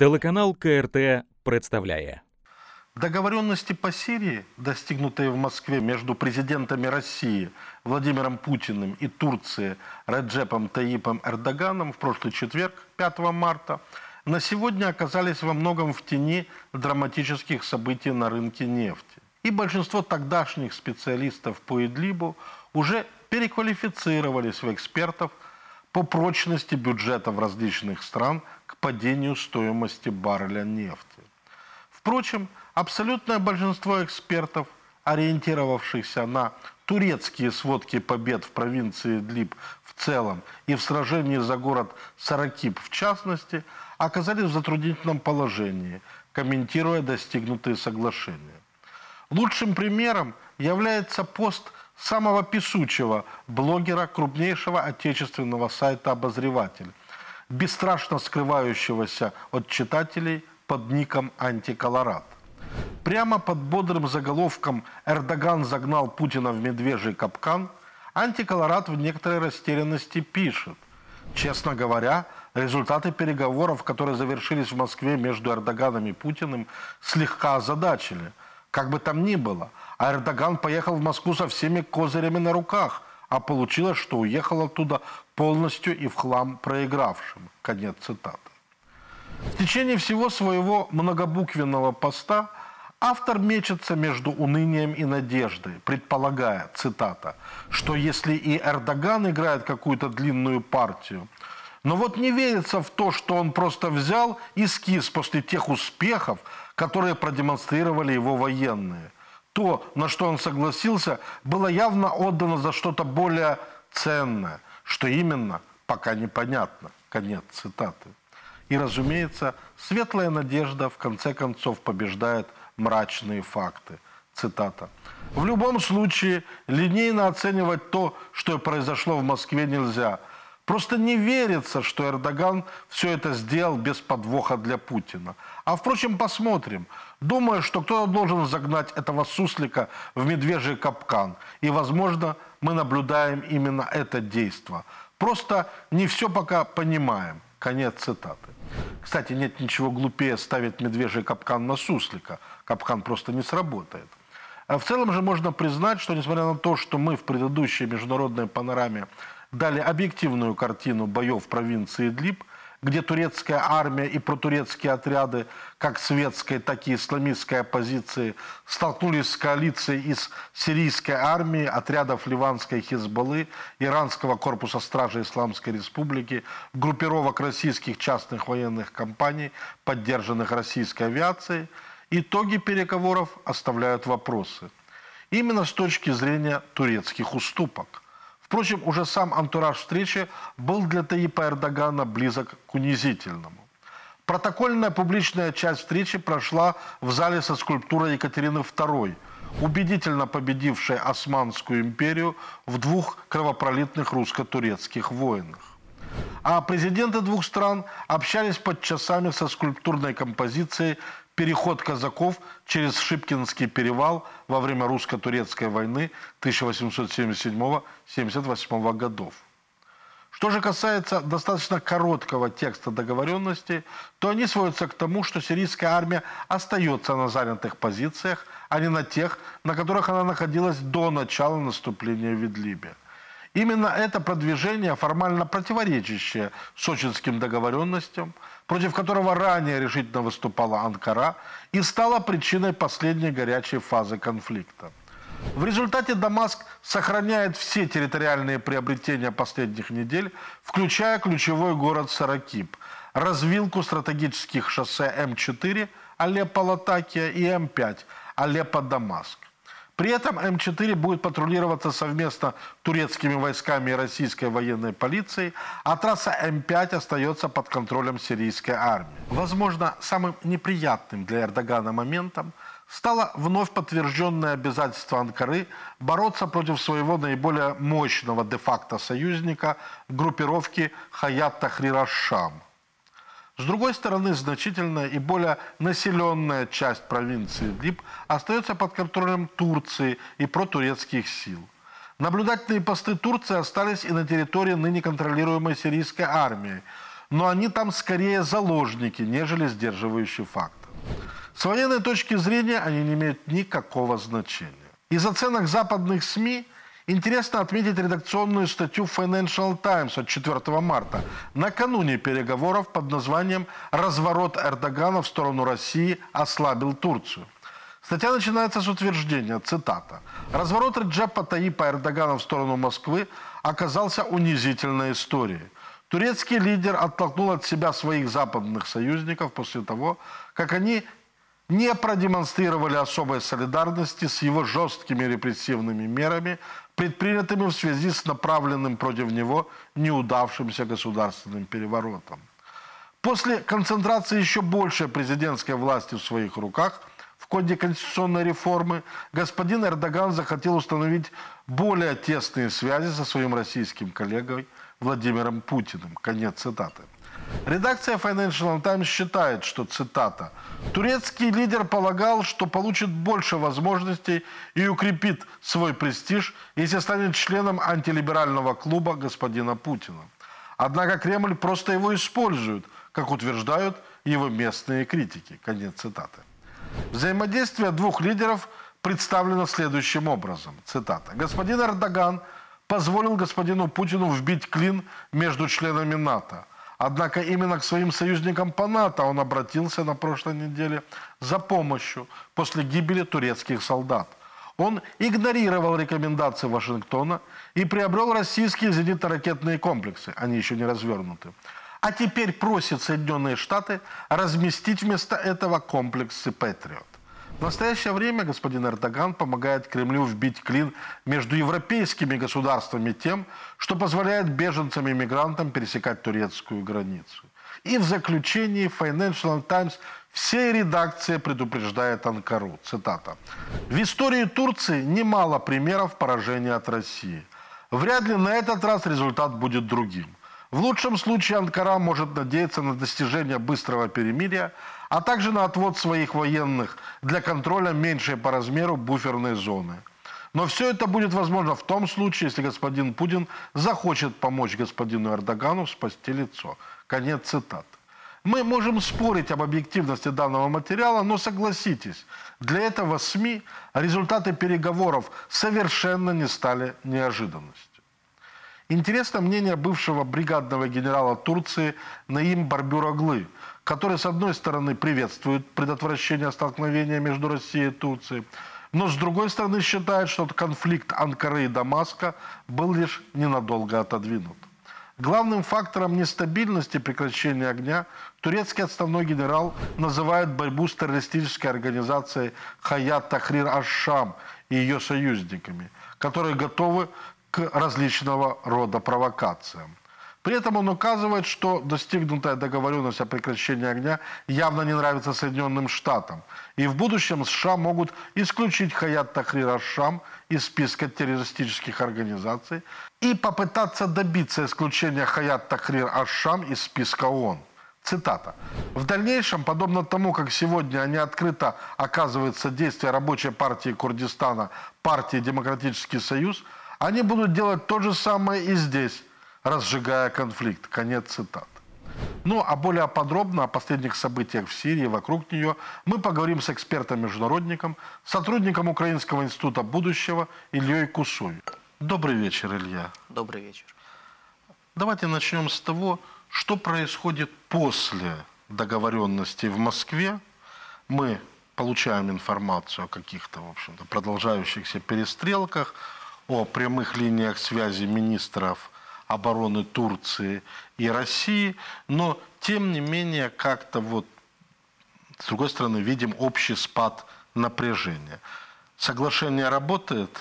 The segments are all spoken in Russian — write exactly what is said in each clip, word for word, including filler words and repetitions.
Телеканал Ка Эр Тэ представляє. Договоренности по Сирии, достигнутые в Москве между президентами России Владимиром Путиным и Турции Реджепом Тайипом Эрдоганом в прошлый четверг, пятого марта, на сегодня оказались во многом в тени драматических событий на рынке нефти. И большинство тогдашних специалистов по Идлибу уже переквалифицировались в экспертов по прочности бюджетов различных стран к падению стоимости барреля нефти. Впрочем, абсолютное большинство экспертов, ориентировавшихся на турецкие сводки побед в провинции Идлиб в целом и в сражении за город Саракип в частности, оказались в затруднительном положении, комментируя достигнутые соглашения. Лучшим примером является пост самого песучего блогера крупнейшего отечественного сайта «Обозреватель», бесстрашно скрывающегося от читателей под ником «Антиколорад». Прямо под бодрым заголовком «Эрдоган загнал Путина в медвежий капкан» «Антиколорад» в некоторой растерянности пишет: честно говоря, результаты переговоров, которые завершились в Москве между Эрдоганом и Путиным, слегка озадачили. Как бы там ни было, а Эрдоган поехал в Москву со всеми козырями на руках, а получилось, что уехал оттуда полностью и в хлам проигравшим. Конец цитаты. В течение всего своего многобуквенного поста автор мечется между унынием и надеждой, предполагая, цитата, что если и Эрдоган играет какую-то длинную партию, но вот не верится в то, что он просто взял и скис после тех успехов, которые продемонстрировали его военные. То, на что он согласился, было явно отдано за что-то более ценное, что именно, пока непонятно. Конец цитаты. И, разумеется, светлая надежда в конце концов побеждает мрачные факты. Цитата. «В любом случае, линейно оценивать то, что произошло в Москве, нельзя. Просто не верится, что Эрдоган все это сделал без подвоха для Путина. А, впрочем, посмотрим. Думаю, что кто-то должен загнать этого суслика в медвежий капкан. И, возможно, мы наблюдаем именно это действо. Просто не все пока понимаем». Конец цитаты. Кстати, нет ничего глупее ставить медвежий капкан на суслика. Капкан просто не сработает. А в целом же можно признать, что несмотря на то, что мы в предыдущей международной панораме дали объективную картину боев в провинции Идлиб, где турецкая армия и протурецкие отряды, как светской, так и исламистской оппозиции, столкнулись с коалицией из сирийской армии, отрядов ливанской Хизбаллы, иранского корпуса стражи Исламской Республики, группировок российских частных военных компаний, поддержанных российской авиацией, итоги переговоров оставляют вопросы. Именно с точки зрения турецких уступок. Впрочем, уже сам антураж встречи был для Тайипа Эрдогана близок к унизительному. Протокольная публичная часть встречи прошла в зале со скульптурой Екатерины второй, убедительно победившей Османскую империю в двух кровопролитных русско-турецких войнах. А президенты двух стран общались под часами со скульптурной композицией «Переход казаков через Шипкинский перевал во время русско-турецкой войны тысяча восемьсот семьдесят седьмого — семьдесят восьмого годов». Что же касается достаточно короткого текста договоренностей, то они сводятся к тому, что сирийская армия остается на занятых позициях, а не на тех, на которых она находилась до начала наступления в Идлибе. Именно это продвижение, формально противоречащее сочинским договоренностям, против которого ранее решительно выступала Анкара, и стало причиной последней горячей фазы конфликта. В результате Дамаск сохраняет все территориальные приобретения последних недель, включая ключевой город Саракип, развилку стратегических шоссе М четыре Алеппо-Латакия и М пять Алеппо-Дамаск. При этом М четыре будет патрулироваться совместно турецкими войсками и российской военной полицией, а трасса М пять остается под контролем сирийской армии. Возможно, самым неприятным для Эрдогана моментом стало вновь подтвержденное обязательство Анкары бороться против своего наиболее мощного де-факто союзника группировки Хаят Тахрир аш-Шам. С другой стороны, значительная и более населенная часть провинции Идлиб остается под контролем Турции и протурецких сил. Наблюдательные посты Турции остались и на территории ныне контролируемой сирийской армией, но они там скорее заложники, нежели сдерживающий фактор. С военной точки зрения они не имеют никакого значения. Из оценок западных СМИ интересно отметить редакционную статью Financial Times от четвёртого марта, накануне переговоров под названием «Разворот Эрдогана в сторону России ослабил Турцию». Статья начинается с утверждения, цитата: «Разворот Реджепа Таyyипа Эрдогана в сторону Москвы оказался унизительной историей. Турецкий лидер оттолкнул от себя своих западных союзников после того, как они не продемонстрировали особой солидарности с его жесткими репрессивными мерами, предпринятыми в связи с направленным против него неудавшимся государственным переворотом. После концентрации еще большей президентской власти в своих руках в ходе конституционной реформы господин Эрдоган захотел установить более тесные связи со своим российским коллегой Владимиром Путиным». Конец цитаты. Редакция Financial Times считает, что, цитата, «турецкий лидер полагал, что получит больше возможностей и укрепит свой престиж, если станет членом антилиберального клуба господина Путина. Однако Кремль просто его использует, как утверждают его местные критики». Конец цитаты. Взаимодействие двух лидеров представлено следующим образом. Цитата. «Господин Эрдоган позволил господину Путину вбить клин между членами НАТО. Однако именно к своим союзникам по НАТО он обратился на прошлой неделе за помощью после гибели турецких солдат. Он игнорировал рекомендации Вашингтона и приобрел российские зенитно-ракетные комплексы, они еще не развернуты. А теперь просит Соединенные Штаты разместить вместо этого комплексы «Патриот». В настоящее время господин Эрдоган помогает Кремлю вбить клин между европейскими государствами тем, что позволяет беженцам и мигрантам пересекать турецкую границу. И в заключении Financial Times всей редакции предупреждает Анкару. Цитата. «В истории Турции немало примеров поражения от России. Вряд ли на этот раз результат будет другим. В лучшем случае Анкара может надеяться на достижение быстрого перемирия, а также на отвод своих военных для контроля меньшей по размеру буферной зоны. Но все это будет возможно в том случае, если господин Путин захочет помочь господину Эрдогану спасти лицо». Конец цитаты. Мы можем спорить об объективности данного материала, но согласитесь, для этого СМИ результаты переговоров совершенно не стали неожиданностью. Интересно мнение бывшего бригадного генерала Турции Наим Барбюроглы, который, с одной стороны, приветствует предотвращение столкновения между Россией и Турцией, но, с другой стороны, считает, что конфликт Анкары и Дамаска был лишь ненадолго отодвинут. Главным фактором нестабильности прекращения огня турецкий отставной генерал называет борьбу с террористической организацией Хаят Тахрир аш-Шам и ее союзниками, которые готовы к различного рода провокациям. При этом он указывает, что достигнутая договоренность о прекращении огня явно не нравится Соединенным Штатам. И в будущем США могут исключить Хаят Тахрир аш-Шам из списка террористических организаций и попытаться добиться исключения Хаят Тахрир аш-Шам из списка ООН. Цитата. «В дальнейшем, подобно тому, как сегодня они открыто оказывают содействие рабочей партии Курдистана, партии Демократический Союз, они будут делать то же самое и здесь, разжигая конфликт». Конец цитаты. Ну, а более подробно о последних событиях в Сирии и вокруг нее мы поговорим с экспертом-международником, сотрудником Украинского института будущего Ильей Кусой. Добрый вечер, Илья. Добрый вечер. Давайте начнем с того, что происходит после договоренности в Москве. Мы получаем информацию о каких-то, в общем-то, продолжающихся перестрелках, о прямых линиях связи министров обороны Турции и России, но тем не менее как-то вот с другой стороны видим общий спад напряжения. Соглашение работает?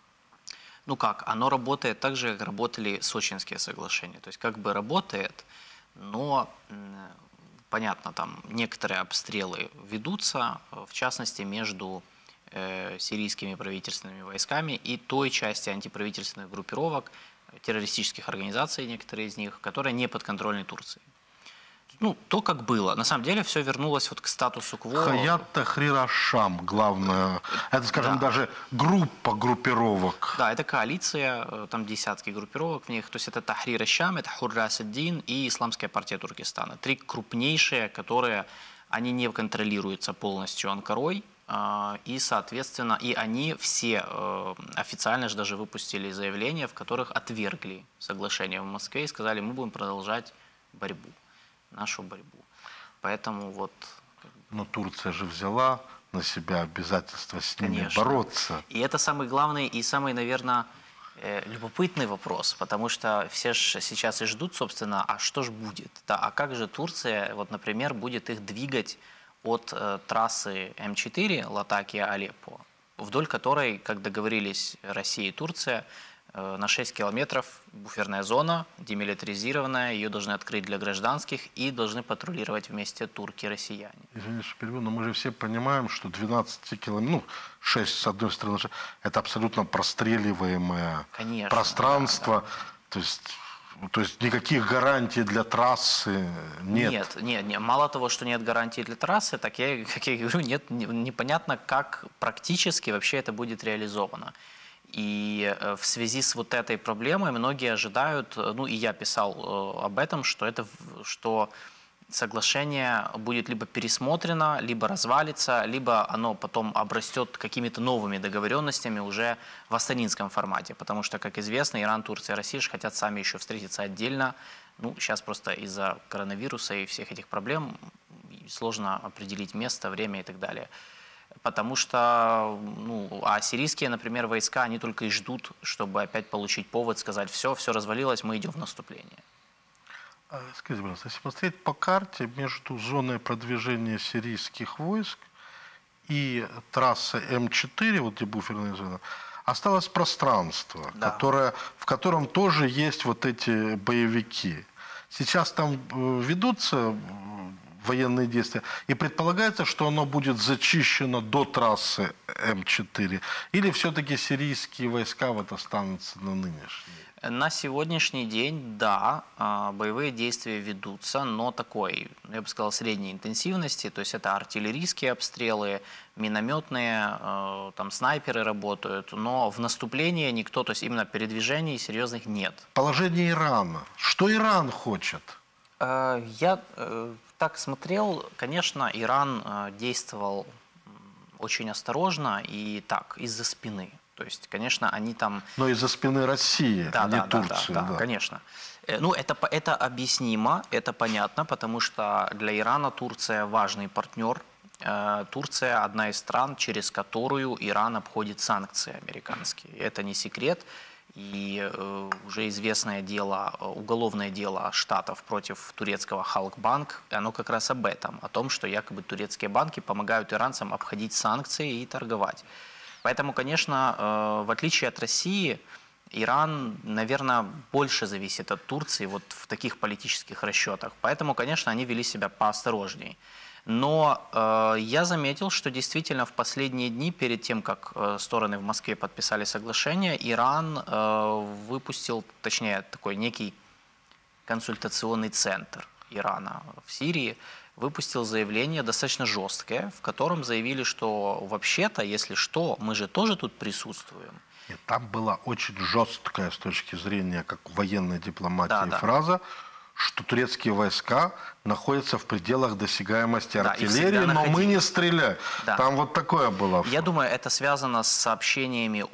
Ну как, оно работает так же, как работали сочинские соглашения. То есть как бы работает, но понятно, там некоторые обстрелы ведутся, в частности между э, сирийскими правительственными войсками и той части антиправительственных группировок, террористических организаций, некоторые из них, которые не подконтрольны Турции. ну, то, как было. На самом деле все вернулось вот к статусу кво. Хаят Тахрир аш-Шам, главное. Это, скажем, Да. даже группа группировок. Да, это коалиция, э, там десятки группировок в них. То есть это Тахрир аш-Шам, это Хуррас ад-Дин и Исламская партия Туркестана. Три крупнейшие, которые, они не контролируются полностью Анкарой. э, И, соответственно, и они все э, официально же даже выпустили заявления, в которых отвергли соглашение в Москве и сказали, мы будем продолжать борьбу, нашу борьбу. Поэтому вот... Но Турция же взяла на себя обязательство с ними Конечно. бороться. И это самый главный и самый, наверное, любопытный вопрос, потому что все же сейчас и ждут, собственно, а что же будет? Да, а как же Турция, вот, например, будет их двигать от э, трассы М четыре Латакия-Алеппо, вдоль которой, как договорились Россия и Турция, э, на шесть километров буферная зона, демилитаризированная, ее должны открыть для гражданских и должны патрулировать вместе турки и россияне. Извините, что перебью, но мы же все понимаем, что двенадцать километров, ну, шесть с одной стороны, это абсолютно простреливаемое Конечно, пространство. да, да. То есть, то есть никаких гарантий для трассы нет. Нет, нет, нет. Мало того, что нет гарантии для трассы, так я, как я говорю, нет, не- непонятно, как практически вообще это будет реализовано. И э, в связи с вот этой проблемой многие ожидают, э, ну и я писал э, об этом, что это, в- что соглашение будет либо пересмотрено, либо развалится, либо оно потом обрастет какими-то новыми договоренностями уже в астанинском формате. Потому что, как известно, Иран, Турция, Россия же хотят сами еще встретиться отдельно. Ну, сейчас просто из-за коронавируса и всех этих проблем сложно определить место, время и так далее. Потому что, ну, а сирийские, например, войска, они только и ждут, чтобы опять получить повод, сказать, все, все развалилось, мы идем в наступление. А, Скажите, пожалуйста, если посмотреть по карте, между зоной продвижения сирийских войск и трассой М четыре, вот где буферная зона, осталось пространство, Да. которое, в котором тоже есть вот эти боевики. Сейчас там э, ведутся э, военные действия, и предполагается, что оно будет зачищено до трассы М четыре, или все-таки сирийские войска вот останутся на нынешней? На сегодняшний день, да, а, боевые действия ведутся, но такой, я бы сказал, средней интенсивности, то есть это артиллерийские обстрелы, минометные, э, там снайперы работают, но в наступлении никто, то есть именно передвижений серьезных нет. Положение Ирана. Что Иран хочет? Э, Я э, так смотрел, конечно, Иран э, действовал м, очень осторожно и так, из-за спины. То есть, конечно, они там... Но из-за спины России, Да, а не да, да, Турции. да, да, конечно. Э, Ну, это, по- это объяснимо, это понятно, потому что для Ирана Турция важный партнер. Э, Турция одна из стран, через которую Иран обходит санкции американские. Это не секрет. И э, уже известное дело, э, уголовное дело Штатов против турецкого Халкбанк, оно как раз об этом, о том, что якобы турецкие банки помогают иранцам обходить санкции и торговать. Поэтому, конечно, э, в отличие от России, Иран, наверное, больше зависит от Турции вот в таких политических расчетах. Поэтому, конечно, они вели себя поосторожней. Но э, я заметил, что действительно в последние дни, перед тем, как э, стороны в Москве подписали соглашение, Иран э, выпустил, точнее, такой некий консультационный центр Ирана в Сирии, выпустил заявление достаточно жесткое, в котором заявили, что вообще-то, если что, мы же тоже тут присутствуем. Нет, там была очень жесткая с точки зрения как военной дипломатии Да, да. фраза, что турецкие войска находятся в пределах досягаемости Да, и артиллерии, всегда но мы находились. не стреляем. Да. Там вот такое было. Я думаю, это связано с сообщениями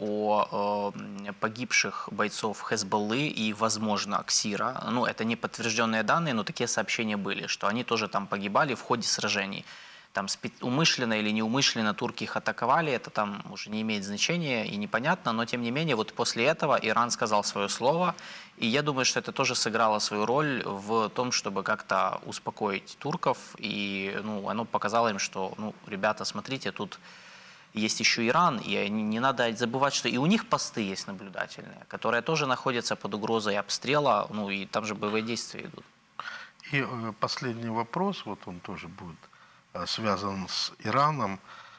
о э, погибших бойцов Хезболлы и, возможно, Ксира. Ну, это не подтвержденные данные, но такие сообщения были, что они тоже там погибали в ходе сражений. Там спе- умышленно или неумышленно турки их атаковали, это там уже не имеет значения и непонятно, но тем не менее вот после этого Иран сказал свое слово, и я думаю, что это тоже сыграло свою роль в том, чтобы как-то успокоить турков, и ну, оно показало им, что, ну, ребята, смотрите, тут есть еще Иран, и не, не надо забывать, что и у них посты есть наблюдательные, которые тоже находятся под угрозой обстрела, ну и там же боевые действия идут. И э, последний вопрос, вот он тоже будет э, связан с Ираном.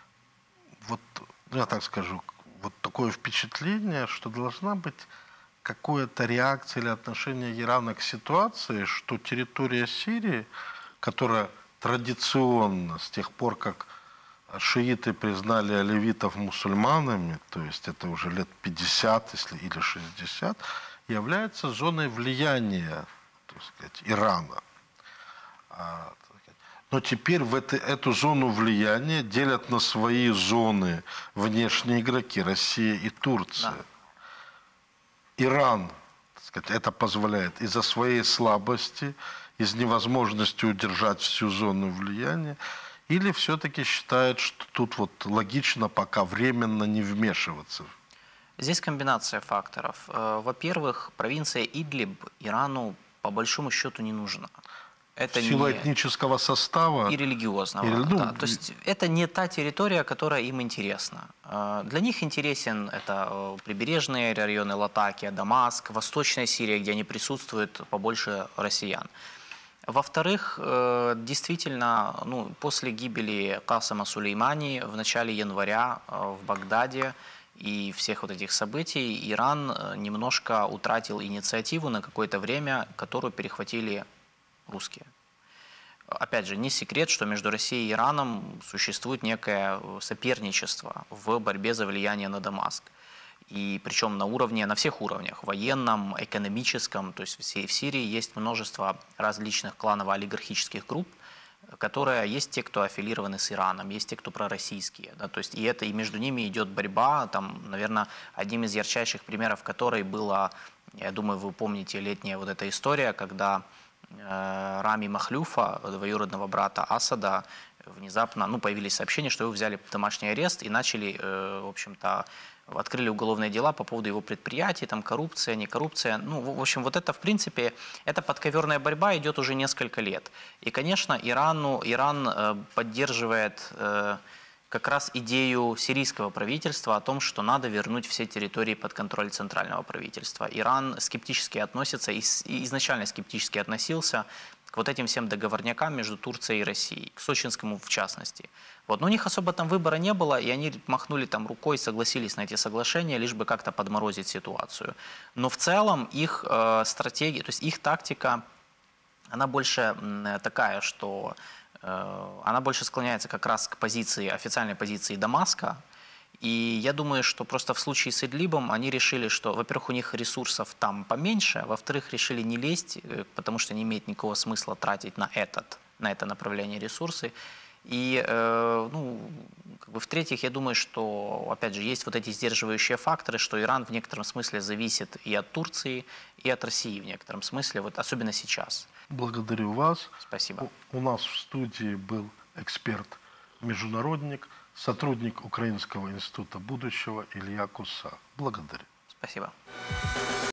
Вот, ну, я так скажу, вот такое впечатление, что должна быть какая-то реакция или отношение Ирана к ситуации, что территория Сирии которая традиционно, с тех пор, как шииты признали алевитов мусульманами, то есть это уже лет пятьдесят если, или шестьдесят, является зоной влияния, так сказать, Ирана. Но теперь в это, эту зону влияния делят на свои зоны внешние игроки, Россия и Турция. Да. Иран, так сказать, это позволяет из-за своей слабости, из невозможности удержать всю зону влияния, или все-таки считает, что тут вот логично пока временно не вмешиваться? Здесь комбинация факторов. Во-первых, провинция Идлиб Ирану по большому счету не нужна. Это в силу не... этнического состава и религиозного. И, ну, да. То есть это не та территория, которая им интересна. Для них интересен это прибережные районы Латакия, Дамаск, Восточная Сирия, где они присутствуют побольше россиян. Во-вторых, действительно, ну, после гибели Касема Сулеймани в начале января в Багдаде и всех вот этих событий Иран немножко утратил инициативу на какое-то время, которую перехватили русские. Опять же, не секрет, что между Россией и Ираном существует некое соперничество в борьбе за влияние на Дамаск. И причем на уровне, на всех уровнях, военном, экономическом, то есть в Сирии есть множество различных кланово-олигархических групп, которые есть те, кто аффилированы с Ираном, есть те, кто пророссийские. Да, то есть и это и между ними идет борьба. Там, наверное, одним из ярчайших примеров которой была, я думаю, вы помните летняя вот эта история, когда Рами Махлюфа, двоюродного брата Асада, внезапно, ну, появились сообщения, что его взяли под домашний арест и начали, в общем-то, открыли уголовные дела по поводу его предприятий, там коррупция, не коррупция. Ну, в общем, вот это, в принципе, эта подковерная борьба идет уже несколько лет. И, конечно, Ирану, Иран поддерживает как раз идею сирийского правительства о том, что надо вернуть все территории под контроль центрального правительства. Иран скептически относится, и изначально скептически относился к вот этим всем договорнякам между Турцией и Россией, к сочинскому в частности. Вот. Но у них особо там выбора не было, и они махнули там рукой, согласились на эти соглашения, лишь бы как-то подморозить ситуацию. Но в целом их э, стратегия, то есть их тактика, она больше э, такая, что она больше склоняется как раз к позиции, официальной позиции Дамаска. И я думаю, что просто в случае с Идлибом они решили, что, во-первых, у них ресурсов там поменьше, а во-вторых, решили не лезть, потому что не имеет никакого смысла тратить на, этот, на это направление ресурсы. И, э, ну, как бы, в-третьих, я думаю, что, опять же, есть вот эти сдерживающие факторы, что Иран в некотором смысле зависит и от Турции, и от России в некотором смысле, вот особенно сейчас. Благодарю вас. Спасибо. У, у нас в студии был эксперт-международник, сотрудник Украинского института будущего Илья Куса. Благодарю. Спасибо.